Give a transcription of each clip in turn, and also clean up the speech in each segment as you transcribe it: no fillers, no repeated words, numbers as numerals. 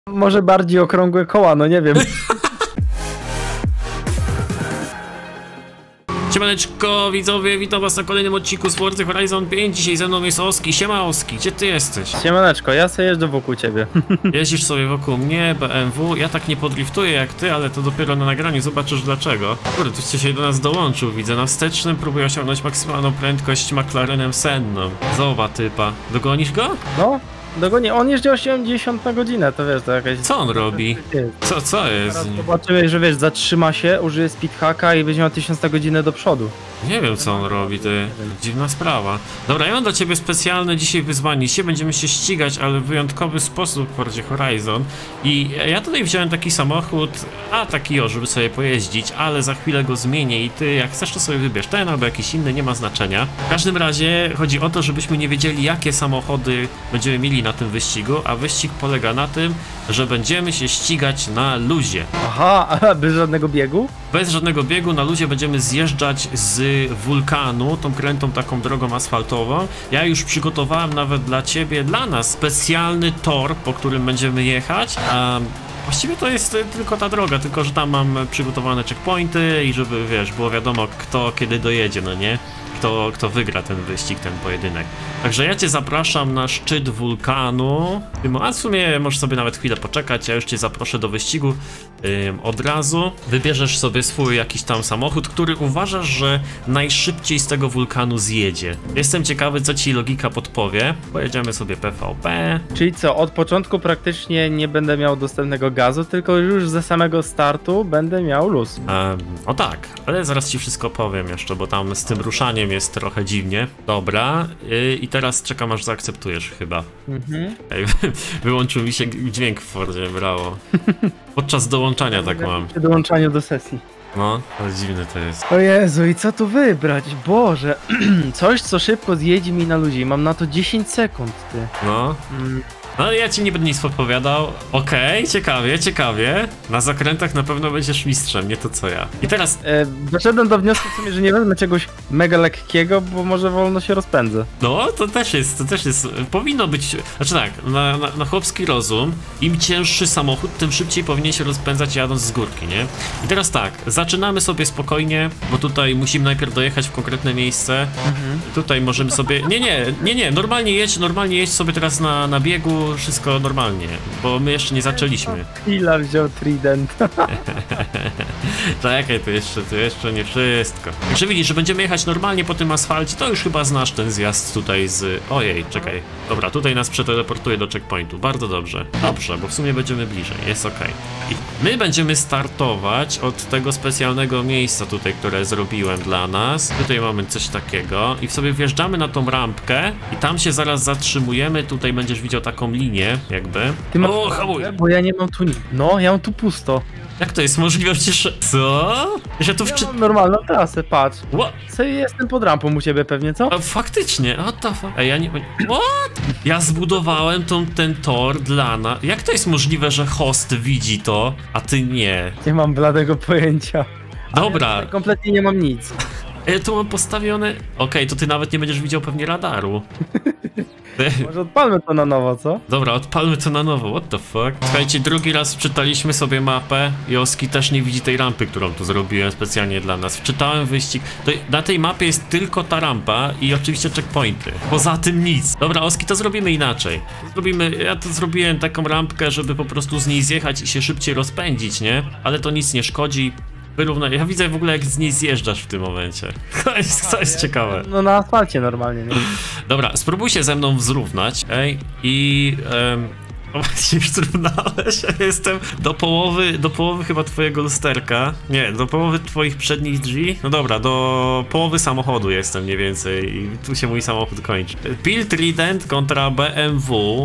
Może bardziej okrągłe koła, no nie wiem. Siemaneczko widzowie, witam was na kolejnym odcinku z Forza Horizon 5. Dzisiaj ze mną jest Oski. Siema Oski, gdzie ty jesteś? Siemaneczko, ja sobie jeżdżę wokół ciebie. Jeździsz sobie wokół mnie, BMW. Ja tak nie podriftuję jak ty, ale to dopiero na nagraniu zobaczysz dlaczego. Kurde, tu się do nas dołączył, widzę. Na wstecznym próbuję osiągnąć maksymalną prędkość McLarenem Senną. Zobacz typa. Dogonisz go? No, dogonię. On jeździ 80 na godzinę, to wiesz, to jakaś... Co on robi? Co jest? Teraz zobaczyłeś, że wiesz, zatrzyma się, użyje speedhacka i będzie miał 1000 na godzinę do przodu. Nie wiem co on robi, ty. Dziwna sprawa. Dobra, ja mam dla ciebie specjalne dzisiaj wyzwanie. Dzisiaj będziemy się ścigać, ale w wyjątkowy sposób w Forzie Horizon. I ja tutaj wziąłem taki samochód, taki żeby sobie pojeździć, ale za chwilę go zmienię i ty jak chcesz to sobie wybierz ten albo jakiś inny, nie ma znaczenia. W każdym razie chodzi o to, żebyśmy nie wiedzieli jakie samochody będziemy mieli na tym wyścigu, a wyścig polega na tym, że będziemy się ścigać na luzie. Aha, bez żadnego biegu? Bez żadnego biegu, na luzie będziemy zjeżdżać z wulkanu, tą krętą taką drogą asfaltową. Ja już przygotowałem nawet dla ciebie, dla nas specjalny tor, po którym będziemy jechać. Właściwie to jest tylko ta droga, tylko że tam mam przygotowane checkpointy i żeby, wiesz, było wiadomo kto kiedy dojedzie, no nie? Kto wygra ten wyścig, ten pojedynek. Także ja cię zapraszam na szczyt wulkanu. A w sumie możesz sobie nawet chwilę poczekać, ja już cię zaproszę do wyścigu od razu. Wybierzesz sobie swój jakiś tam samochód, który uważasz, że najszybciej z tego wulkanu zjedzie. Jestem ciekawy, co ci logika podpowie. Pojedziemy sobie PvP. Czyli co, od początku praktycznie nie będę miał dostępnego gazu, tylko już ze samego startu będę miał luz. O tak, ale zaraz ci wszystko powiem jeszcze, bo tam z tym ruszaniem jest trochę dziwnie. Dobra, i teraz czekam aż zaakceptujesz chyba. Ej, wyłączył mi się dźwięk w Fordzie, brawo. Podczas dołączania tak mam. Przy dołączaniu do sesji. No, ale dziwne to jest. O Jezu, i co tu wybrać? Boże, coś co szybko zjedzie mi na ludzi. Mam na to 10 sekund, ty. No. No ja ci nie będę nic podpowiadał. Okej, ciekawie. Na zakrętach na pewno będziesz mistrzem, nie to co ja. I teraz... Doszedłem do wniosku w sumie, że nie wezmę czegoś mega lekkiego, bo może wolno się rozpędzę. No, to też jest, powinno być... Znaczy tak, na chłopski rozum, im cięższy samochód, tym szybciej powinien się rozpędzać jadąc z górki, nie? I teraz tak, zaczynamy sobie spokojnie, bo tutaj musimy najpierw dojechać w konkretne miejsce. Tutaj możemy sobie... Nie, normalnie jedź sobie teraz na biegu, wszystko normalnie, bo my jeszcze nie zaczęliśmy. Chwila wziął Trident. Czekaj, to jeszcze nie wszystko. Także widzisz, że będziemy jechać normalnie po tym asfalcie, to już chyba znasz ten zjazd tutaj z... Ojej, czekaj. Dobra, tutaj nas przeteleportuje do checkpointu, bardzo dobrze. Dobrze, bo w sumie będziemy bliżej, jest ok. I my będziemy startować od tego specjalnego miejsca tutaj, które zrobiłem dla nas. Tutaj mamy coś takiego i sobie wjeżdżamy na tą rampkę i tam się zaraz zatrzymujemy, tutaj będziesz widział taką linię, jakby. Ty masz hamuj, bo ja nie mam tu nic. No, ja mam tu pusto. Jak to jest możliwe? Przecież... Co? Ja tu mam normalną trasę, patrz. What? Co jestem pod rampą u ciebie pewnie, co? Faktycznie, what the fuck? Ej, ja nie... What? Ja zbudowałem ten tor dla nas. Jak to jest możliwe, że host widzi to, a ty nie? Nie mam bladego pojęcia. Dobra. Ja kompletnie nie mam nic. Ja tu mam postawione... Okej, to ty nawet nie będziesz widział pewnie radaru. Może odpalmy to na nowo, co? Dobra, odpalmy to na nowo, what the fuck? Słuchajcie, drugi raz wczytaliśmy sobie mapę i Oski też nie widzi tej rampy, którą tu zrobiłem specjalnie dla nas. Wczytałem wyścig, na tej mapie jest tylko ta rampa i oczywiście checkpointy. Poza tym nic. Dobra, Oski, to zrobimy inaczej. Ja to zrobiłem taką rampkę, żeby po prostu z niej zjechać i się szybciej rozpędzić, nie? Ale to nic nie szkodzi. Ja widzę w ogóle jak z niej zjeżdżasz w tym momencie. To jest ciekawe. No na asfalcie normalnie, nie? Dobra, spróbuj się ze mną zrównać, i... Właśnie już zrównałeś, ja jestem do połowy chyba twojego lusterka. Nie, do połowy twoich przednich drzwi. No dobra, do połowy samochodu jestem mniej więcej i tu się mój samochód kończy. Pil Trident kontra BMW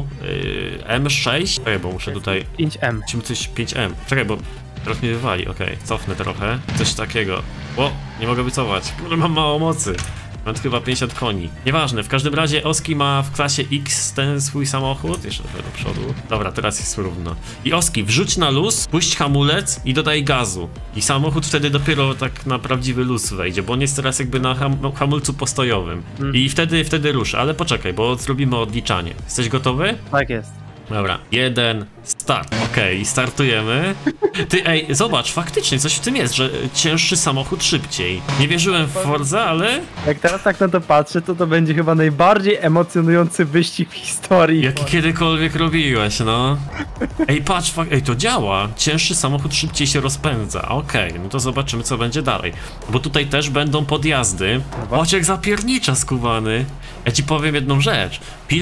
M6. Czekaj, bo muszę tutaj... 5M. Musimy coś 5M. Czekaj, bo... Teraz mnie wywali, okej, cofnę trochę. Coś takiego. O, nie mogę wycofać. Kurde, mam mało mocy. Mam chyba 50 koni. Nieważne, w każdym razie Oski ma w klasie X ten swój samochód. Jeszcze trochę do przodu. Dobra, teraz jest równo. I Oski, wrzuć na luz, puść hamulec i dodaj gazu. I samochód wtedy dopiero tak na prawdziwy luz wejdzie, bo on jest teraz jakby na hamulcu postojowym. I wtedy ruszy, ale poczekaj, bo zrobimy odliczanie. Jesteś gotowy? Tak jest. Dobra, 1, start. Okej, startujemy. Ty, ej, zobacz, faktycznie coś w tym jest, że cięższy samochód szybciej. Nie wierzyłem w Forza, ale... Jak teraz tak na to patrzę, to będzie chyba najbardziej emocjonujący wyścig w historii. Jaki kiedykolwiek robiłeś, no. Ej, patrz, ej, to działa. Cięższy samochód szybciej się rozpędza. Okej, no to zobaczymy, co będzie dalej. Bo tutaj też będą podjazdy. Patrz, jak zapiernicza skubany. Ja ci powiem jedną rzecz.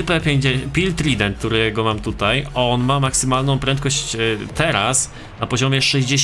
Pil Trident, którego mam tutaj, on ma maksymalną prędkość teraz na poziomie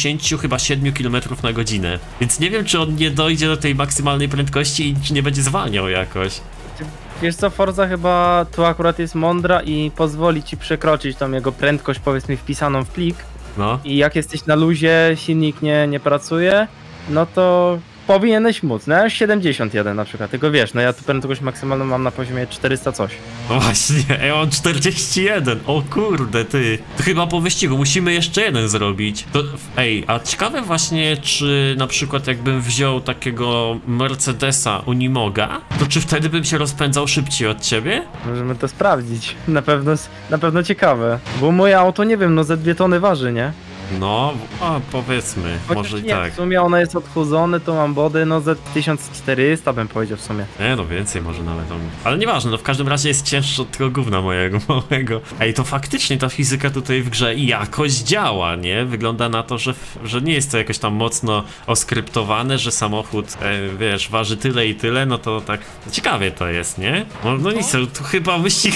67 km na godzinę. Więc nie wiem, czy on nie dojdzie do tej maksymalnej prędkości i czy nie będzie zwalniał jakoś. Wiesz co, Forza chyba tu akurat jest mądra i pozwoli ci przekroczyć tą jego prędkość, powiedzmy, wpisaną w plik. No. I jak jesteś na luzie, silnik nie pracuje, no to powinieneś móc, no ja 71 na przykład, tylko wiesz, no ja tu prędkość maksymalną mam na poziomie 400 coś. No właśnie, ja mam 41, o kurde ty. To chyba po wyścigu musimy jeszcze jeden zrobić. To, ej, a ciekawe właśnie, czy na przykład jakbym wziął takiego Mercedesa Unimoga, to czy wtedy bym się rozpędzał szybciej od ciebie? Możemy to sprawdzić, na pewno ciekawe, bo moje auto, nie wiem, no ze 2 tony waży, nie? No, a powiedzmy, Chociaż może i nie, tak. w sumie ona jest odchudzone, to mam body, no ze 1400 bym powiedział w sumie. Nie, no więcej może nawet. Ale nieważne, no w każdym razie jest cięższy od tego gówna mojego małego. Ej, to faktycznie ta fizyka tutaj w grze jakoś działa, nie? Wygląda na to, że nie jest to jakoś tam mocno oskryptowane, że samochód, wiesz, waży tyle i tyle, no to tak ciekawie to jest, nie? No nic, to chyba wyścig...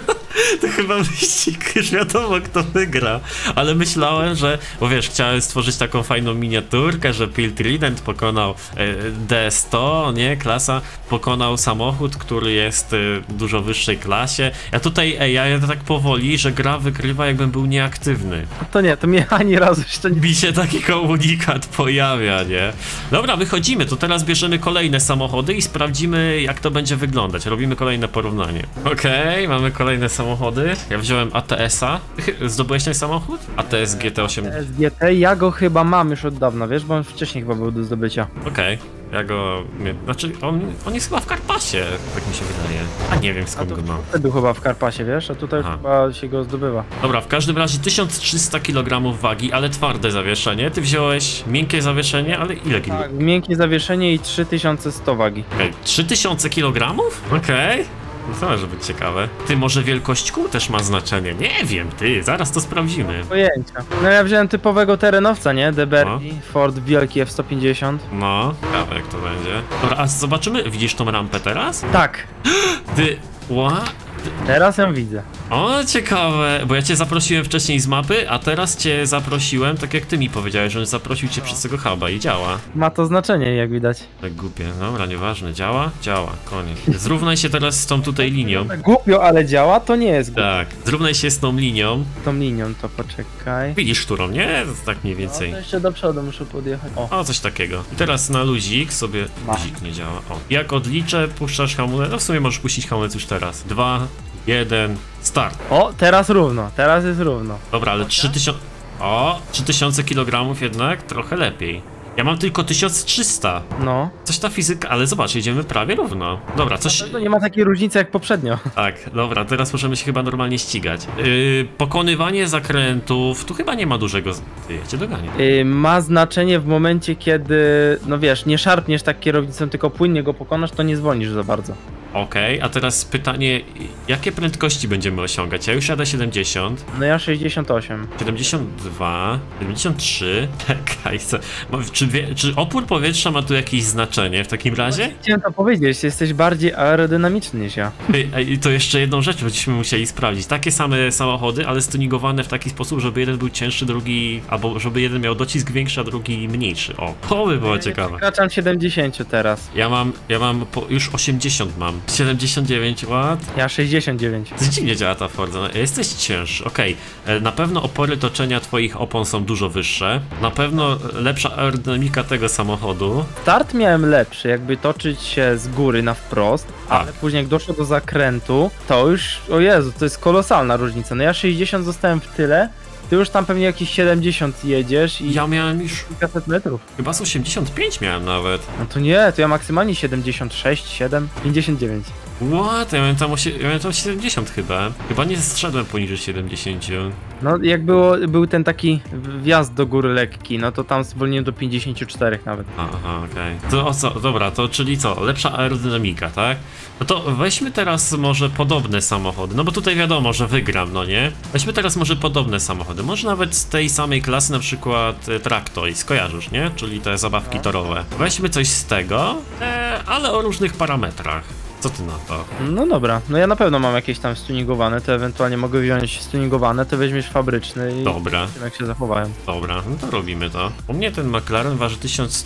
To chyba wyścig, już wiadomo kto wygra, ale myślałem, że, bo wiesz, chciałem stworzyć taką fajną miniaturkę, że Pil Trident pokonał D100, nie, klasa, pokonał samochód, który jest w dużo wyższej klasie. Ja tutaj, ja tak powoli, że gra wygrywa jakbym był nieaktywny. To nie, to mnie ani razu jeszcze nie... Mi się taki komunikat pojawia, nie? Dobra, wychodzimy, to teraz bierzemy kolejne samochody i sprawdzimy jak to będzie wyglądać, robimy kolejne porównanie. Okej, mamy kolejne samochody. Ja wziąłem ATS-a. Zdobyłeś ten samochód? ATS GT8. GT, ja go chyba mam już od dawna, wiesz, bo on wcześniej chyba był do zdobycia. Okej. Ja go... Znaczy, on jest chyba w Karpasie, tak mi się wydaje. A nie wiem skąd go mam. Wtedy chyba w Karpasie, wiesz, a tutaj chyba się go zdobywa. Dobra, w każdym razie 1300 kg wagi, ale twarde zawieszenie. Ty wziąłeś miękkie zawieszenie, ale ile kg? Tak, miękkie zawieszenie i 3100 wagi. Okej, 3000 kg? Okej. No to może być ciekawe. Ty, może wielkość kół też ma znaczenie? Nie wiem, ty, zaraz to sprawdzimy. Pojęcia. No ja wziąłem typowego terenowca, nie? DBR, Ford wielki F-150. No, ciekawe jak to będzie. Dobra, a zobaczymy, widzisz tą rampę teraz? Tak. Ty, Teraz ją widzę. O, ciekawe, bo ja cię zaprosiłem wcześniej z mapy, a teraz cię zaprosiłem, tak jak ty mi powiedziałeś, że on zaprosił cię przez tego huba i działa. Ma to znaczenie, jak widać. Tak głupie, dobra, nieważne, działa? Działa, koniec. Zrównaj się teraz z tą tutaj linią. Głupio, ale działa, to nie jest głupio. Tak, zrównaj się z tą linią. Tą linią to poczekaj. Widzisz którą, nie? Tak mniej więcej. No to jeszcze do przodu muszę podjechać. O, coś takiego. I teraz na luzik sobie... Luzik nie działa, o. Jak odliczę, puszczasz hamulec, no w sumie możesz puścić hamulec już teraz. 2, 1, start. O, teraz równo, teraz jest równo. Dobra, ale 3000... O, 3000 kg jednak trochę lepiej. Ja mam tylko 1300. No. Coś ta fizyka, ale zobacz, jedziemy prawie równo. Dobra, coś... To nie ma takiej różnicy jak poprzednio. Tak, dobra, teraz możemy się chyba normalnie ścigać. Pokonywanie zakrętów, tu chyba nie ma dużego... Ja cię doganię. Ma znaczenie w momencie, kiedy, no wiesz, nie szarpniesz tak kierownicą, tylko płynnie go pokonasz, to nie zwolnisz za bardzo. Okej, a teraz pytanie, jakie prędkości będziemy osiągać? Ja już jadę 70. No ja 68. 72, 73. Czekaj, czy opór powietrza ma tu jakieś znaczenie w takim razie? Chciałem to powiedzieć, jesteś bardziej aerodynamiczny niż ja. I to jeszcze jedną rzecz będziemy musieli sprawdzić. Takie same samochody, ale stuningowane w taki sposób, żeby jeden był cięższy, drugi, albo żeby jeden miał docisk większy, a drugi mniejszy. O, to by było ciekawe. Przekraczam 70 teraz. Ja mam już 80 mam. 79 W. Ja 69. Dziwnie działa ta Forza. Jesteś cięższy. Okej. Na pewno opory toczenia twoich opon są dużo wyższe. Na pewno lepsza aerodynamika tego samochodu. Start miałem lepszy, jakby toczyć się z góry na wprost, ale później jak doszło do zakrętu, to już, o Jezu, to jest kolosalna różnica. No ja 60 zostałem w tyle, Ty już tam pewnie jakieś 70 jedziesz i Ja miałem już kilkaset metrów. chyba z 85 miałem nawet. No to nie, to ja maksymalnie 76, 7, 59. What? Ja miałem tam 70 chyba. Chyba nie zszedłem poniżej 70. No jak był ten taki wjazd do góry lekki, no to tam zwolniłem do 54 nawet. Aha, okej. To o co? Dobra, to czyli co? Lepsza aerodynamika, tak? No to weźmy teraz może podobne samochody, no bo tutaj wiadomo, że wygram, no nie? Weźmy teraz może podobne samochody, może nawet z tej samej klasy, na przykład Traktoys, kojarzysz, nie? Czyli te zabawki torowe. Weźmy coś z tego, ale o różnych parametrach. Co ty na to? No dobra, no ja na pewno mam jakieś tam stuningowane, to ewentualnie mogę wziąć stuningowane, to weźmiesz fabryczny i Dobra. zobaczymy, jak się zachowają. Dobra, no to robimy to. U mnie ten McLaren waży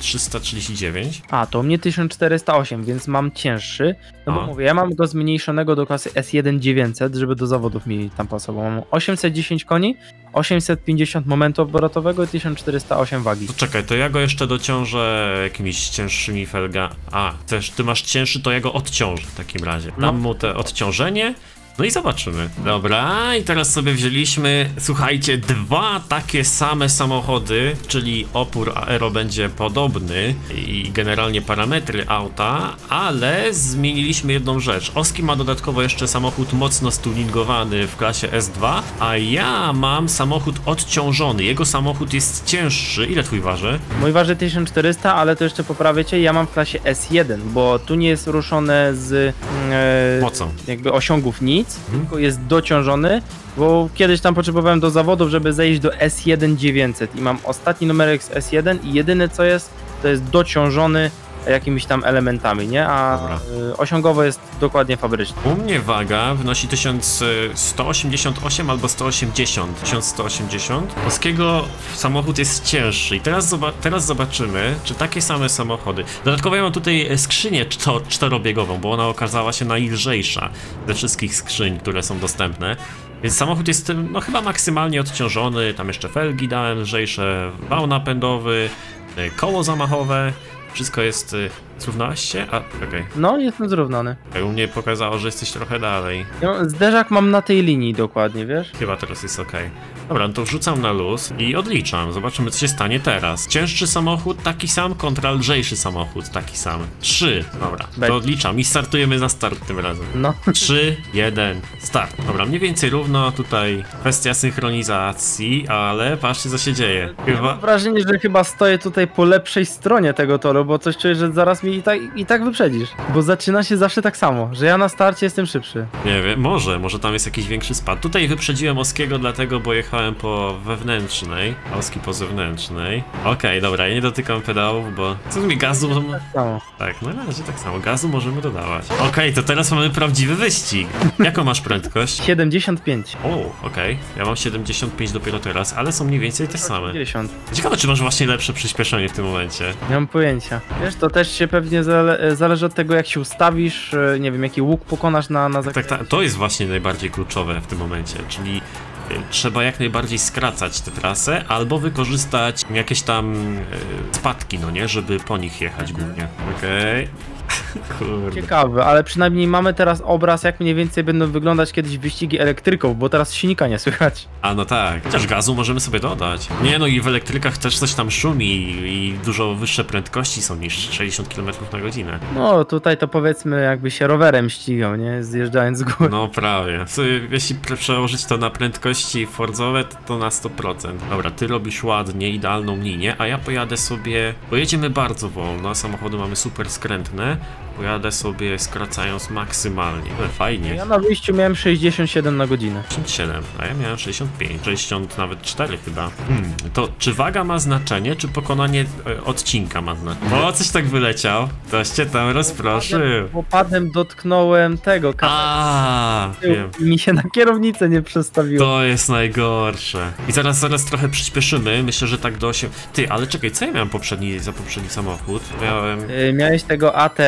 1339. A, to u mnie 1408, więc mam cięższy, no bo A. mówię, ja mam go zmniejszonego do klasy S1 900, żeby do zawodów mi tam pasował. Mam 810 koni, 850 momentu obrotowego i 1408 wagi. To czekaj, to ja go jeszcze dociążę jakimiś cięższymi felgami. A, też ty masz cięższy, to ja go odciążę w takim razie. Dam mu te odciążenie. No i zobaczymy. Dobra, i teraz sobie wzięliśmy, słuchajcie, dwa takie same samochody, czyli opór aero będzie podobny i generalnie parametry auta, ale zmieniliśmy jedną rzecz. Oski ma dodatkowo jeszcze samochód mocno stuningowany w klasie S2, a ja mam samochód odciążony. Jego samochód jest cięższy. Ile twój waży? Mój waży 1400, ale to jeszcze poprawię cię, ja mam w klasie S1, bo tu nie jest ruszone z Mocą. jakby osiągów nic, tylko jest dociążony, bo kiedyś tam potrzebowałem do zawodów, żeby zejść do S1 900 i mam ostatni numerek z S1 i jedyne co jest, to jest dociążony jakimiś tam elementami, nie? A osiągowo jest dokładnie fabryczny. U mnie waga wynosi 1188 albo 180. 1180. Polskiego samochód jest cięższy i teraz zobaczymy, czy takie same samochody. Dodatkowo ja mam tutaj skrzynię czterobiegową, bo ona okazała się najlżejsza ze wszystkich skrzyń, które są dostępne. Więc samochód jest no chyba maksymalnie odciążony, tam jeszcze felgi dałem lżejsze, wał napędowy, koło zamachowe. Wszystko jest... Zrównałeś się? A, okej. No, jestem zrównany. U mnie pokazało, że jesteś trochę dalej. No, zderzak mam na tej linii dokładnie, wiesz? Chyba teraz jest okej. Dobra, no to wrzucam na luz i odliczam. Zobaczymy, co się stanie teraz. Cięższy samochód taki sam kontra lżejszy samochód taki sam. 3. Dobra, to odliczam i startujemy na start tym razem. No. 3, 1, start. Dobra, mniej więcej równo. Tutaj kwestia synchronizacji, ale patrzcie, co się dzieje. Mam wrażenie, że chyba stoję tutaj po lepszej stronie tego toru, bo coś czuję, że zaraz mi i tak wyprzedzisz. Bo zaczyna się zawsze tak samo, że ja na starcie jestem szybszy. Nie wiem, może tam jest jakiś większy spad. Tutaj wyprzedziłem Oskiego dlatego, bo jechałem po wewnętrznej, a Oski po zewnętrznej. Okej, dobra, ja nie dotykam pedałów, bo co mi gazu... Tak samo. Tak, no na razie tak samo, gazu możemy dodawać. Okej, to teraz mamy prawdziwy wyścig. Jaką masz prędkość? 75. O, okej. Ja mam 75 dopiero teraz, ale są mniej więcej te same. 50. Ciekawe, czy masz właśnie lepsze przyspieszenie w tym momencie. Nie mam pojęcia. Wiesz, to też się pewnie zależy od tego, jak się ustawisz, nie wiem, jaki łuk pokonasz na zakręcie. Tak, to jest właśnie najbardziej kluczowe w tym momencie, czyli trzeba jak najbardziej skracać tę trasę, albo wykorzystać jakieś tam spadki, no nie, żeby po nich jechać głównie. Okej. Kurde. Ciekawe, ale przynajmniej mamy teraz obraz, jak mniej więcej będą wyglądać kiedyś wyścigi elektryków, bo teraz silnika nie słychać. A no tak, chociaż gazu możemy sobie dodać. Nie no i w elektrykach też coś tam szumi i dużo wyższe prędkości są niż 60 km na godzinę. No tutaj to powiedzmy jakby się rowerem ścigał, nie? Zjeżdżając z góry. No prawie. Jeśli przełożyć to na prędkości Fordzowe, to na 100%. Dobra, ty robisz ładnie, idealną linię, a ja pojadę sobie... Pojedziemy bardzo wolno, samochody mamy super skrętne. Pojadę sobie skracając maksymalnie. Ale fajnie. Ja na wyjściu miałem 67 na godzinę. 67, a ja miałem 65, 60 nawet 4 chyba. To czy waga ma znaczenie, czy pokonanie odcinka ma znaczenie? O, coś tak wyleciał. Coś cię tam rozproszył. Bo padem dotknąłem tego Wiem. i mi się na kierownicę nie przestawiło. To jest najgorsze. I zaraz trochę przyspieszymy. Myślę, że tak do 8. Ty, ale czekaj, co ja miałem za poprzedni samochód? Miałeś tego ATS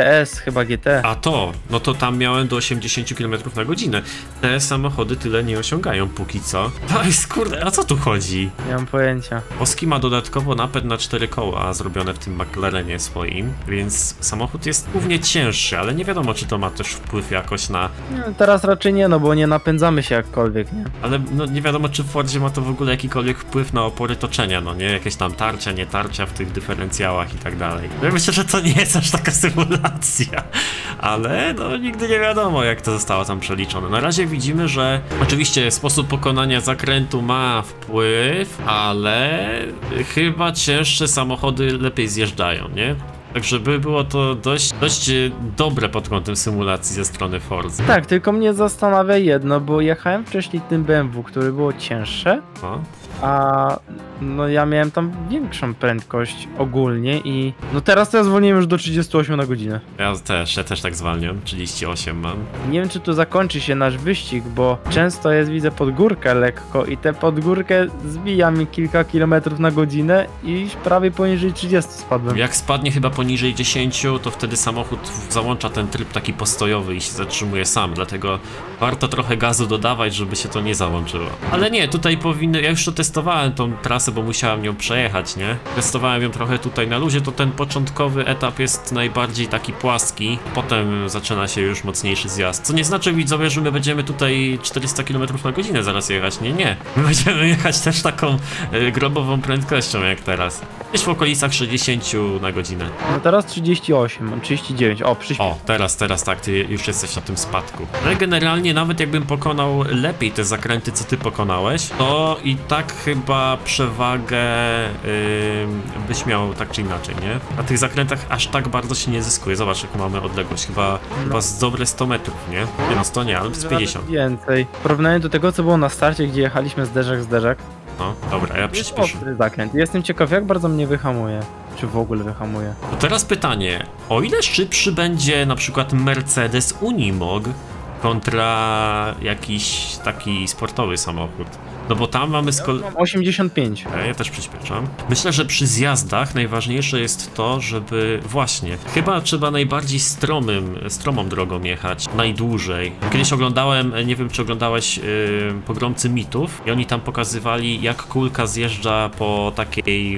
chyba GT. A to, no to tam miałem do 80 km na godzinę. Te samochody tyle nie osiągają póki co. To jest kurde, a co tu chodzi? Nie mam pojęcia. Oski ma dodatkowo napęd na 4 koła zrobione w tym McLarenie swoim, więc samochód jest głównie cięższy, ale nie wiadomo, czy to ma też wpływ jakoś na... Nie, teraz raczej nie, no bo nie napędzamy się jakkolwiek, nie? Ale no nie wiadomo, czy w Fordzie ma to w ogóle jakikolwiek wpływ na opory toczenia, no nie? Jakieś tam tarcia, nie tarcia w tych dyferencjałach i tak dalej. Ja myślę, że to nie jest aż taka symulacja, ale no nigdy nie wiadomo, jak to zostało tam przeliczone. Na razie widzimy, że oczywiście sposób pokonania zakrętu ma wpływ, ale chyba cięższe samochody lepiej zjeżdżają, nie? Tak, żeby było to dość dobre pod kątem symulacji ze strony Forza. Tak, tylko mnie zastanawia jedno, bo jechałem wcześniej tym BMW, które było cięższe, No. a no ja miałem tam większą prędkość ogólnie i no teraz to ja zwolniłem już do 38 na godzinę. Ja też tak zwalniam, 38 mam. Nie wiem, czy tu zakończy się nasz wyścig, bo często jest, widzę podgórkę lekko i tę podgórkę zbija mi kilka kilometrów na godzinę i prawie poniżej 30 spadłem. Jak spadnie chyba poniżej 10, to wtedy samochód załącza ten tryb taki postojowy i się zatrzymuje sam, dlatego warto trochę gazu dodawać, żeby się to nie załączyło. Ale nie, tutaj powinny, ja już to testowałem tą trasę, bo musiałem ją przejechać, nie? Testowałem ją trochę tutaj na luzie, to ten początkowy etap jest najbardziej taki płaski, potem zaczyna się już mocniejszy zjazd. Co nie znaczy, widzowie, że my będziemy tutaj 400 km na godzinę zaraz jechać, nie. My będziemy jechać też taką grobową prędkością jak teraz. Gdzieś w okolicach 60 na godzinę. No teraz 38, mam 39, o przyspiesz. O, teraz tak, ty już jesteś na tym spadku. Ale generalnie nawet jakbym pokonał lepiej te zakręty, co ty pokonałeś, to i tak chyba przewagę byś miał tak czy inaczej, nie? Na tych zakrętach aż tak bardzo się nie zyskuje. Zobacz, jaką mamy odległość, chyba z dobre 100 metrów, nie? Nie no, 100 nie, ale z 50. Więcej. W porównaniu do tego, co było na starcie, gdzie jechaliśmy zderzak. No, dobra, ja Jest przyspieszę. ostry zakręt. Jestem ciekaw, jak bardzo mnie wyhamuje. Czy w ogóle wyhamuje. To teraz pytanie, o ile szybszy będzie na przykład Mercedes Unimog kontra jakiś taki sportowy samochód? No bo tam mamy Mam 85. Ja też przyspieszam. Myślę, że przy zjazdach najważniejsze jest to, żeby właśnie, chyba trzeba najbardziej stromą drogą jechać, najdłużej. Kiedyś oglądałem, nie wiem czy oglądałeś Pogromcy Mitów i oni tam pokazywali, jak kulka zjeżdża po takiej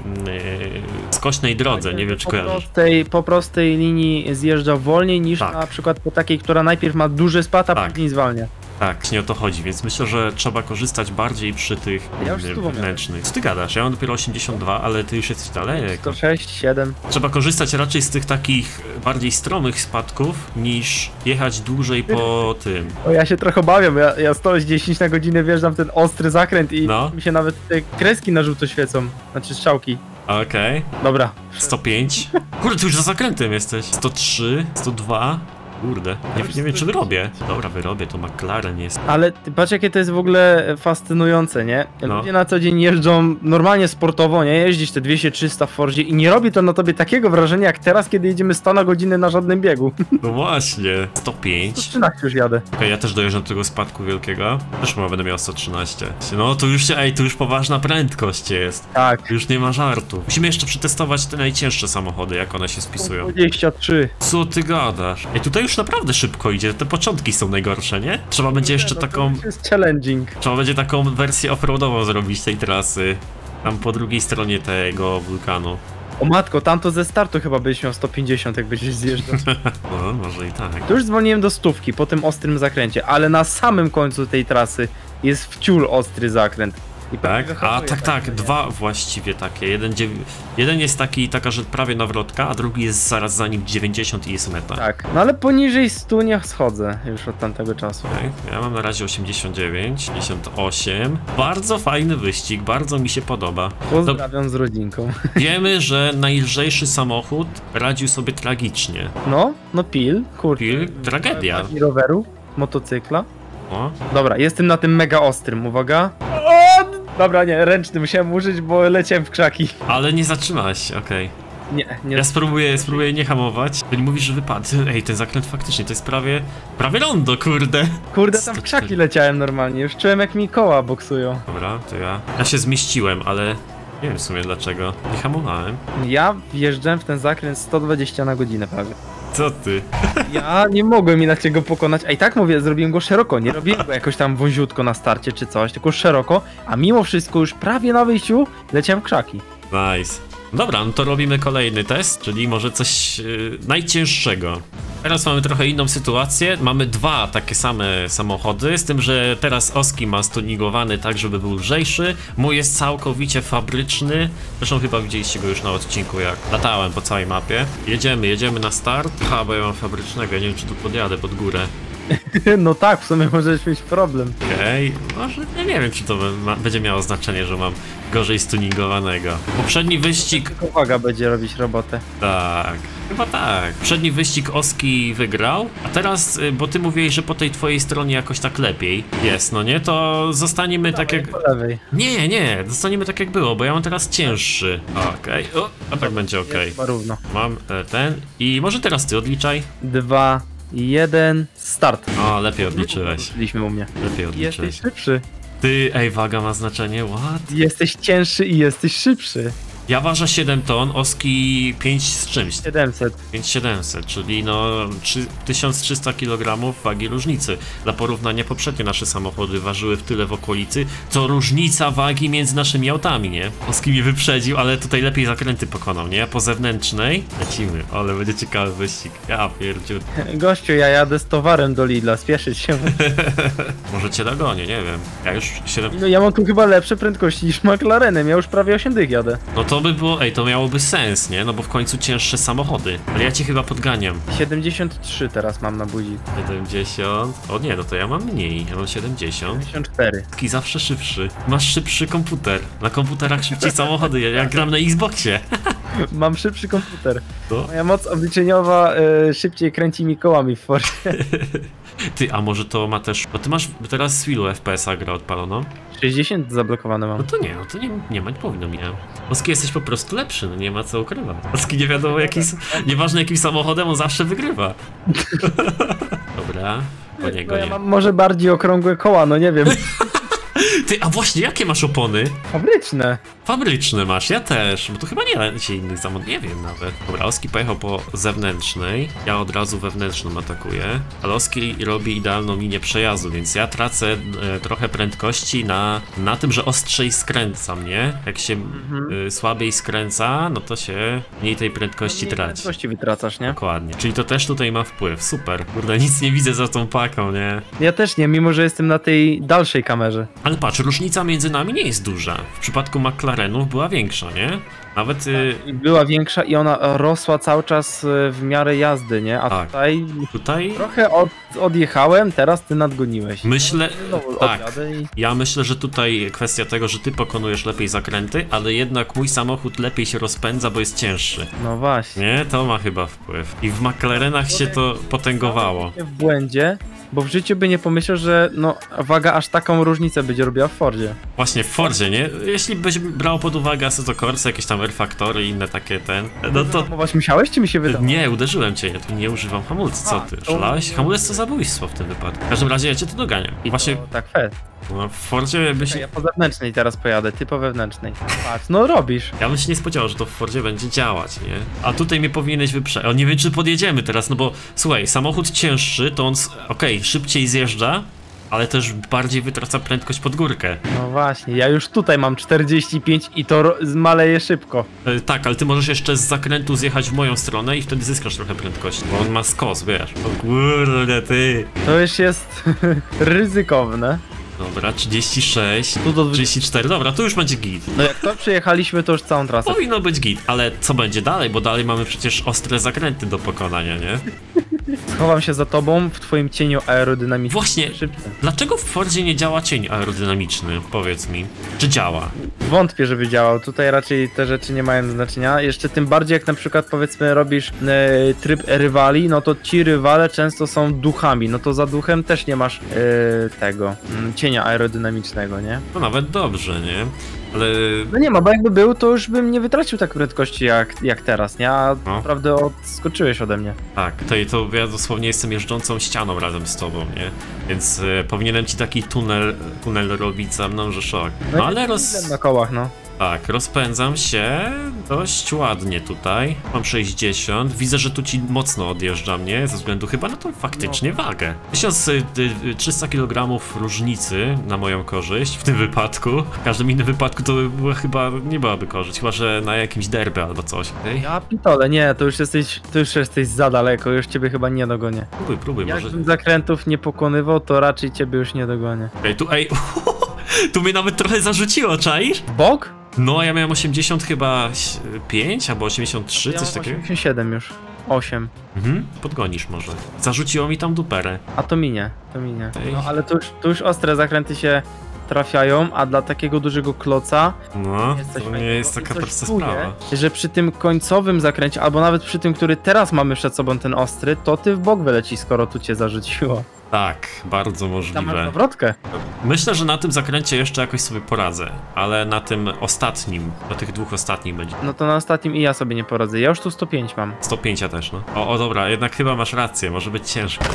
skośnej drodze, nie wiem czy kojarzysz. Po prostej linii zjeżdża wolniej niż na przykład po takiej, która najpierw ma duży spad, a później zwalnia. Tak, nie o to chodzi, więc myślę, że trzeba korzystać bardziej przy tych wewnętrznych. Co ty gadasz? Ja mam dopiero 82, ale ty już jesteś dalej. 106, 7. Trzeba korzystać raczej z tych takich bardziej stromych spadków, niż jechać dłużej po tym. O, ja się trochę obawiam, ja 110 na godzinę wjeżdżam w ten ostry zakręt i mi się nawet te kreski na żółto świecą, znaczy strzałki. Okej. Dobra. 105. Kurde, ty już za zakrętem jesteś. 103, 102. Kurde, nie wiem czy wyrobię. Dobra, wyrobię, to McLaren jest. Ale ty patrz jakie to jest w ogóle fascynujące, nie? Ludzie na co dzień jeżdżą normalnie sportowo, nie? Jeździć te 200-300 w Fordzie i nie robi to na tobie takiego wrażenia jak teraz, kiedy jedziemy 100 na godzinę na żadnym biegu. No właśnie. 105. 113 już jadę. Okej, ja też dojeżdżam do tego spadku wielkiego. Też chyba będę miał 113. No to już to już poważna prędkość jest. Tak. Już nie ma żartu. Musimy jeszcze przetestować te najcięższe samochody, jak one się spisują. 23. Co ty gadasz? Ej, tutaj już naprawdę szybko idzie, te początki są najgorsze, nie? Trzeba będzie jeszcze taką... To jest challenging. Trzeba będzie taką wersję offroadową zrobić tej trasy. Tam po drugiej stronie tego wulkanu. O matko, tamto ze startu chyba byś miał 150, jak będziesz zjeżdżał. No, może i tak. To już zwolniłem do 100 po tym ostrym zakręcie, ale na samym końcu tej trasy jest wciul ostry zakręt. Tak? A tak, dwa właściwie takie. Jeden jest taka, że prawie nawrotka, a drugi jest zaraz za nim 90 i jest meta. Tak, no ale poniżej 100 nie schodzę już od tamtego czasu. Okay. Ja mam na razie 89, 58. Bardzo fajny wyścig, bardzo mi się podoba. Pozdrawiam z rodzinką. Wiemy, że najlżejszy samochód radził sobie tragicznie. No Pil, kurczę. Pil, tragedia. Roweru, motocykla. O. Dobra, jestem na tym mega ostrym, uwaga. Dobra, nie, ręczny musiałem użyć, bo leciałem w krzaki. Ale nie zatrzymałeś się, okej. Nie. Ja spróbuję nie hamować. Ty mówisz, że wypadł. Ej, ten zakręt faktycznie to jest prawie rondo, kurde. Kurde, tam w krzaki leciałem normalnie. Już czułem, jak mi koła boksują. Dobra, to ja się zmieściłem, ale nie wiem w sumie dlaczego. Nie hamowałem. Ja wjeżdżałem w ten zakręt 120 na godzinę prawie. Co ty? Ja nie mogłem inaczej go pokonać, a i tak mówię, zrobiłem go szeroko, nie robiłem go jakoś tam wąziutko na starcie czy coś, tylko szeroko, a mimo wszystko już prawie na wyjściu leciałem w krzaki. Nice. Dobra, no to robimy kolejny test, czyli może coś najcięższego. Teraz mamy trochę inną sytuację. Mamy dwa takie same samochody, z tym, że teraz Oski ma stuningowany tak, żeby był lżejszy. Mój jest całkowicie fabryczny. Zresztą chyba widzieliście go już na odcinku, jak latałem po całej mapie. Jedziemy na start. Aha, bo ja mam fabrycznego, ja nie wiem, czy tu podjadę pod górę. No tak, w sumie możesz mieć problem. Okej, może ja nie wiem, czy to będzie miało znaczenie, że mam gorzej stuningowanego. Poprzedni wyścig... Uwaga, będzie robić robotę. Tak, chyba tak. Poprzedni wyścig Oski wygrał, a teraz, bo ty mówiłeś, że po tej twojej stronie jakoś tak lepiej jest, no nie? To zostaniemy tak jak... Po lewej. Nie, zostaniemy tak jak było, bo ja mam teraz cięższy. Okej, a tak będzie okej. Chyba równo. Mam ten i może teraz ty odliczaj. 2, 1, start. O, lepiej odliczyłeś. Byliśmy u mnie. Lepiej odliczyłeś. Jesteś szybszy. Ty, ej, waga ma znaczenie, what? Jesteś cięższy i jesteś szybszy. Ja ważę 7 ton, Oski 5 z czymś. 700. 5700, czyli no 1300 kg wagi różnicy. Dla porównania poprzednio nasze samochody ważyły w tyle w okolicy, co różnica wagi między naszymi autami, nie? Oski mnie wyprzedził, ale tutaj lepiej zakręty pokonał, nie? Po zewnętrznej lecimy, ale będzie ciekawy wyścig. Ja pierdziu. Gościu, ja jadę z towarem do Lidla, spieszyć się. Może cię dogonię, nie wiem. Ja już 7... No ja mam tu chyba lepsze prędkości niż McLarenem, ja już prawie 8 dych jadę. No to by było, to miałoby sens, nie? No bo w końcu cięższe samochody. Ale ja cię chyba podganiam. 73 teraz mam na budzik. 70. O nie, no to ja mam mniej. Ja mam 70. 74. Taki zawsze szybszy. Masz szybszy komputer. Na komputerach szybciej samochody. Ja gram na Xboxie. Mam szybszy komputer. To? Moja moc obliczeniowa szybciej kręci mi kołami w Forzie. Ty, a może to ma też... Bo ty masz teraz z ilu FPS-a gra odpaloną? 60 zablokowane mam. No to nie powinno mi. Oski, jesteś po prostu lepszy, no nie ma co ukrywać. Oski nie wiadomo nieważne jakim samochodem, on zawsze wygrywa. Dobra, po niego No ja nie. mam może bardziej okrągłe koła, no nie wiem. Ty, a właśnie, jakie masz opony? Fabryczne. Fabryczne masz, ja też, bo to chyba nie leci innych samochodów, nie wiem nawet. Dobra, Oski pojechał po zewnętrznej, ja od razu wewnętrzną atakuję, ale Oski robi idealną linię przejazdu, więc ja tracę trochę prędkości na tym, że ostrzej skręcam, nie? Jak się słabiej skręca, no to się mniej tej prędkości traci. Prędkości wytracasz, nie? Dokładnie, czyli to też tutaj ma wpływ, super. Kurde, nic nie widzę za tą paką, nie? Ja też nie, mimo że jestem na tej dalszej kamerze. Ale patrz, różnica między nami nie jest duża. W przypadku McLarenów była większa, nie? Nawet... Była większa i ona rosła cały czas w miarę jazdy, nie? A Tak. Tutaj... trochę odjechałem, teraz ty nadgoniłeś. Myślę... Znowu Tak. odjadę i... Ja myślę, że tutaj kwestia tego, że ty pokonujesz lepiej zakręty, ale jednak mój samochód lepiej się rozpędza, bo jest cięższy. No właśnie. Nie? To ma chyba wpływ. I w McLarenach się to potęgowało. W błędzie, bo w życiu by nie pomyślał, że no waga aż taką różnicę będzie robiła w Fordzie. Właśnie w Fordzie, nie? Jeśli byś brał pod uwagę Assetto Corsa, jakieś tam R-Factory i inne takie no to... Hamować musiałeś, czy mi się wydało? Nie, uderzyłem cię, ja tu nie używam hamulca, co ty? to- Szalałeś? Hamulec to zabójstwo w tym wypadku. W każdym razie ja cię tu doganiam. I właśnie To, tak, fest. no, w Fordzie byś... Ja po zewnętrznej teraz pojadę, ty po wewnętrznej. Patrz, no robisz. Ja bym się nie spodziewał, że to w Fordzie będzie działać, nie? A tutaj mnie powinieneś wyprzedzić. O, nie wiem, czy podjedziemy teraz, no bo słuchaj, samochód cięższy, to on, okej, szybciej zjeżdża, ale też bardziej wytraca prędkość pod górkę. No właśnie, ja już tutaj mam 45 i to maleje szybko. Tak, ale ty możesz jeszcze z zakrętu zjechać w moją stronę i wtedy zyskasz trochę prędkości, bo on ma skos, wiesz. O kurde, ty. To już jest ryzykowne. Dobra, 36, Tu do 34, dobra, tu już będzie git. No jak to przejechaliśmy, to już całą trasę. Powinno być git, ale co będzie dalej, bo dalej mamy przecież ostre zakręty do pokonania, nie? Schowam się za tobą w twoim cieniu aerodynamicznym. Właśnie, Szybko. dlaczego w Fordzie nie działa cień aerodynamiczny? Powiedz mi. Czy działa? Wątpię, żeby działał. Tutaj raczej te rzeczy nie mają znaczenia. Jeszcze tym bardziej jak na przykład powiedzmy robisz tryb rywali, no to ci rywale często są duchami. No to za duchem też nie masz tego cienia aerodynamicznego, nie? To nawet dobrze, nie? Ale... No nie ma, bo jakby był, to już bym nie wytracił tak prędkości jak teraz, nie? A No. naprawdę odskoczyłeś ode mnie. Tak, to ja dosłownie jestem jeżdżącą ścianą razem z tobą, nie? Więc powinienem ci taki tunel robić za mną, że szok. No ale Na kołach, no. Tak, rozpędzam się dość ładnie tutaj. Mam 60. Widzę, że tu ci mocno odjeżdża mnie, ze względu chyba na tą faktycznie wagę. 1300 kg różnicy na moją korzyść w tym wypadku. W każdym innym wypadku to by była, chyba nie byłaby korzyść, chyba że na jakimś derby albo coś. Okay? Ja pitole, nie, to już jesteś za daleko, już ciebie chyba nie dogonię. Próbuj, może. Jakbym zakrętów nie pokonywał, to raczej ciebie już nie dogonię. Tu mnie nawet trochę zarzuciło, czaisz? W bok? No, ja miałem 80 chyba 5 albo 83, Ja coś mam takiego. 87 już. 8. Podgonisz może. Zarzuciło mi tam duperę. A to minie, to minie. Ej. No ale tu już ostre zakręty się trafiają, a dla takiego dużego kloca No, jest coś to nie fajnego. jest I taka coś prosta czuję, sprawa. że przy tym końcowym zakręcie, albo nawet przy tym, który teraz mamy przed sobą, ten ostry, to ty w bok wyleci, skoro tu cię zarzuciło. Tak, bardzo Tam masz możliwe. zawrotkę. Myślę, że na tym zakręcie jeszcze jakoś sobie poradzę, ale na tym ostatnim, na tych dwóch ostatnich będzie. No to na ostatnim i ja sobie nie poradzę. Ja już tu 105 mam. 105 też, no. O, dobra, jednak chyba masz rację, może być ciężko.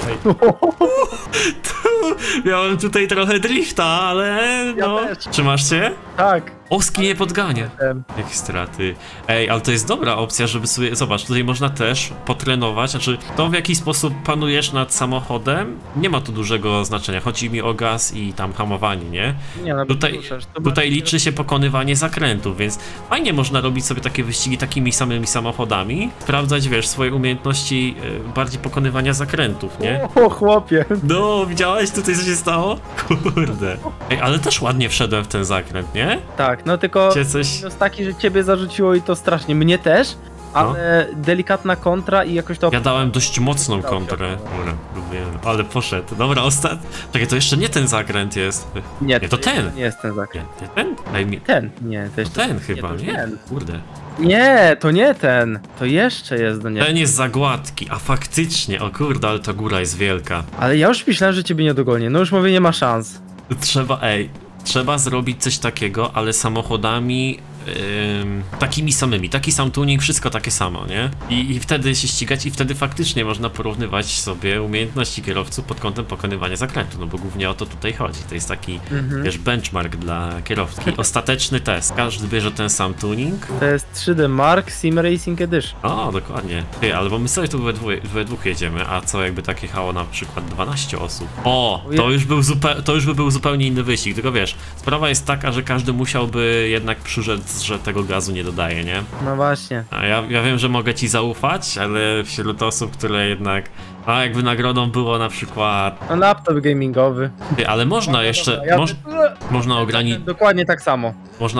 Miałem tutaj trochę drifta, ale no. Ja też. Trzymasz się? Tak. Oski nie podgania. Em, Jakie straty. Ej, ale to jest dobra opcja, żeby sobie... Zobacz, tutaj można też potrenować, znaczy to w jaki sposób panujesz nad samochodem nie ma tu dużego znaczenia. Chodzi mi o gaz i tam hamowanie, nie? Nie, no Tutaj liczy się pokonywanie zakrętów, więc fajnie można robić sobie takie wyścigi takimi samymi samochodami, sprawdzać, wiesz, swoje umiejętności bardziej pokonywania zakrętów, nie? O, chłopie. No, widziałeś tutaj, co się stało? Kurde. Ej, ale też ładnie wszedłem w ten zakręt, nie? Tak, no tylko Cię coś... minus taki, że ciebie zarzuciło i to strasznie. Mnie też, ale delikatna kontra i jakoś to... Ja dałem dość mocną kontrę. Dobra, próbuję. Ale poszedł. Dobra, Czekaj, to jeszcze nie ten zakręt jest. Nie, to ten. Nie jest ten zakręt. Nie ten? Daj mi... Ten, nie, to To jeszcze... ten chyba, to nie? ten. Kurde. Nie, to nie ten. To jeszcze jest do niego. Ten jest za gładki, a faktycznie, o kurde, ale ta góra jest wielka. Ale ja już myślałem, że ciebie nie dogonię. No już mówię, nie ma szans. Trzeba zrobić coś takiego, ale samochodami takimi samymi, taki sam tuning, wszystko takie samo, nie? I wtedy się ścigać i wtedy faktycznie można porównywać sobie umiejętności kierowców pod kątem pokonywania zakrętu, no bo głównie o to tutaj chodzi. To jest taki, wiesz, benchmark dla kierowcy. Ostateczny test. Każdy bierze ten sam tuning. To jest 3D Mark Sim Racing Edition. O, dokładnie. Ty, ale bo my sobie tu we dwóch jedziemy, a co jakby tak jechało na przykład 12 osób? O, to już by był zupełnie inny wyścig, tylko wiesz, sprawa jest taka, że każdy musiałby jednak przyrzec, że tego gazu nie dodaje, nie? No właśnie. A ja wiem, że mogę ci zaufać, ale wśród osób, które jednak... A jakby nagrodą było na przykład... No laptop gamingowy. Ty, ale można jeszcze... Można ograniczyć... Dokładnie tak samo.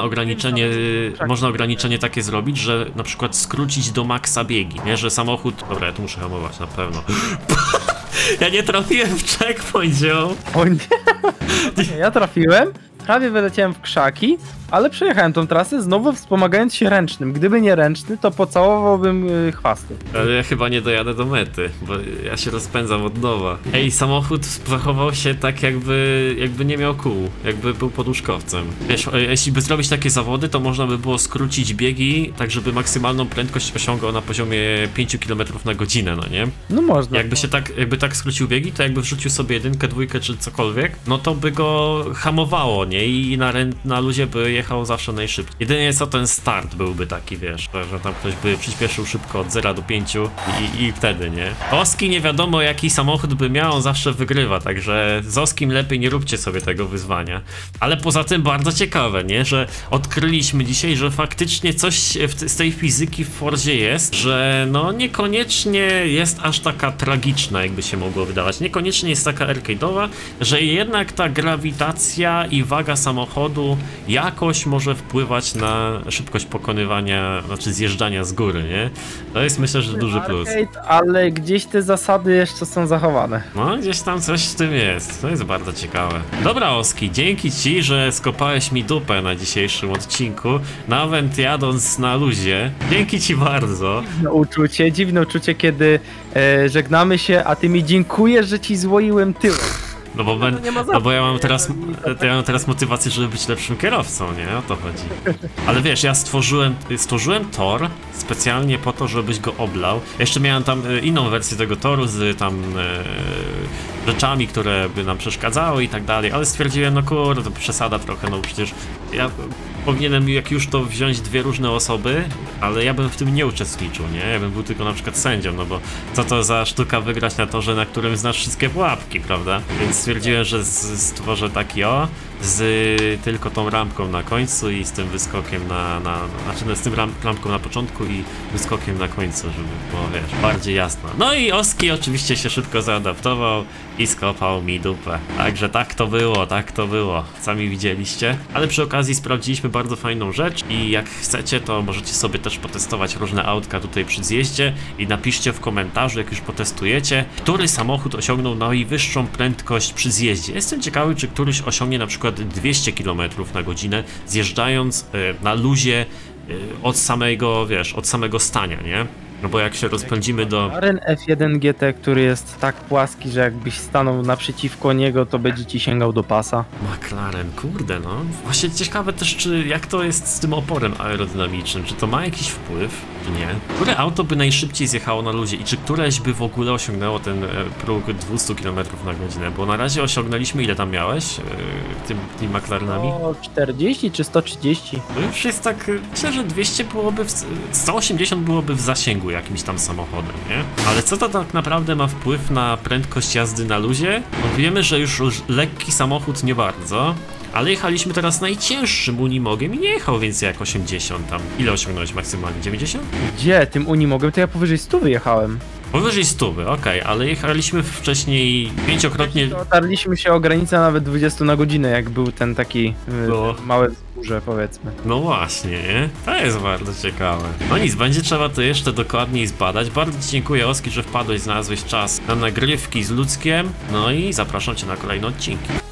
Można ograniczenie takie zrobić, że na przykład skrócić do maksa biegi, nie? Że samochód... Dobra, ja tu muszę hamować, na pewno. Ja nie trafiłem w checkpoint, ziom. O nie. Ja trafiłem, prawie wyleciałem w krzaki, ale przejechałem tą trasę znowu wspomagając się ręcznym. Gdyby nie ręczny, to pocałowałbym chwasty. Ale ja chyba nie dojadę do mety, bo ja się rozpędzam od nowa. Ej, samochód zachował się tak jakby nie miał kół, jakby był poduszkowcem. Wiesz, jeśli by zrobić takie zawody, to można by było skrócić biegi, tak żeby maksymalną prędkość osiągał na poziomie 5 km na godzinę, no nie? No można. Jakby tak skrócił biegi, to jakby wrzucił sobie jedynkę, dwójkę czy cokolwiek, no to by go hamowało, nie? I na luzie by jechał zawsze najszybciej. Jedynie co ten start byłby taki, wiesz, że tam ktoś by przyspieszył szybko od 0 do 5 i wtedy, nie? Oski nie wiadomo jaki samochód by miał, on zawsze wygrywa, także z Oskim lepiej nie róbcie sobie tego wyzwania. Ale poza tym bardzo ciekawe, nie? Że odkryliśmy dzisiaj, że faktycznie coś z tej fizyki w Forzie jest, że no niekoniecznie jest aż taka tragiczna, jakby się mogło wydawać. Niekoniecznie jest taka arcade'owa, że jednak ta grawitacja i waga samochodu jakoś może wpływać na szybkość pokonywania, znaczy zjeżdżania z góry, nie? To jest myślę, że duży plus. Ale gdzieś te zasady jeszcze są zachowane. No, gdzieś tam coś w tym jest. To jest bardzo ciekawe. Dobra, Oski, dzięki ci, że skopałeś mi dupę na dzisiejszym odcinku, nawet jadąc na luzie. Dzięki ci bardzo. Dziwne uczucie, kiedy żegnamy się, a ty mi dziękujesz, że ci złoiłem tyłem. No bo ja mam teraz motywację, żeby być lepszym kierowcą, nie? O to chodzi. Ale wiesz, ja stworzyłem tor specjalnie po to, żebyś go oblał. Jeszcze miałem tam inną wersję tego toru z tam rzeczami, które by nam przeszkadzały i tak dalej, ale stwierdziłem, no kurde, to przesada trochę, no przecież ja powinienem jak już to wziąć dwie różne osoby, ale ja bym w tym nie uczestniczył, nie? Ja bym był tylko na przykład sędzią, no bo co to za sztuka wygrać na torze, na którym znasz wszystkie pułapki, prawda? Więc stwierdziłem, że stworzę taki z tylko tą rampką na końcu i z tym wyskokiem znaczy z tym rampką na początku i wyskokiem na końcu, żeby było, wiesz, bardziej jasno. No i Oski oczywiście się szybko zaadaptował i skopał mi dupę. Także tak to było. Sami widzieliście. Ale przy okazji sprawdziliśmy bardzo fajną rzecz i jak chcecie, to możecie sobie też potestować różne autka tutaj przy zjeździe i napiszcie w komentarzu, jak już potestujecie, który samochód osiągnął najwyższą prędkość przy zjeździe. Jestem ciekawy, czy któryś osiągnie na przykład 200 km na godzinę, zjeżdżając na luzie od samego stania, nie? No bo jak się rozpędzimy do... McLaren F1 GT, który jest tak płaski, że jakbyś stanął naprzeciwko niego, to będzie ci sięgał do pasa. McLaren, kurde no. Właśnie ciekawe też, jak to jest z tym oporem aerodynamicznym, czy to ma jakiś wpływ, czy nie? Które auto by najszybciej zjechało na luzie i czy któreś by w ogóle osiągnęło ten próg 200 km na godzinę? Bo na razie osiągnęliśmy, ile tam miałeś tymi McLarenami? 140 czy 130? No już jest tak, myślę, że 200 byłoby, 180 byłoby w zasięgu jakimś tam samochodem, nie? Ale co to tak naprawdę ma wpływ na prędkość jazdy na luzie? No wiemy, że już lekki samochód nie bardzo, ale jechaliśmy teraz najcięższym Unimogiem i nie jechał więcej jak 80 tam. Ile osiągnąłeś maksymalnie? 90? Gdzie? Tym Unimogiem to ja powyżej 100 wyjechałem. Powyżej 100, okej, ale jechaliśmy wcześniej pięciokrotnie... Otarliśmy się o granicę nawet 20 na godzinę, jak był ten taki małe wzgórze, powiedzmy. No właśnie, nie? To jest bardzo ciekawe. No nic, będzie trzeba to jeszcze dokładniej zbadać. Bardzo ci dziękuję, Oski, że wpadłeś, znalazłeś czas na nagrywki z Luckiem. No i zapraszam cię na kolejne odcinki.